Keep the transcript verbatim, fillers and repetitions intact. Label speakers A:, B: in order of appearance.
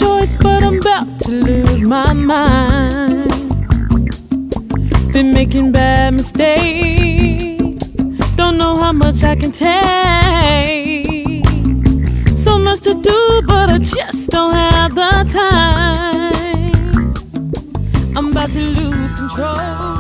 A: choice, but I'm about to lose my mind. Been making bad mistakes, don't know how much I can take. So much to do, but I just don't have the time. I'm about to lose control.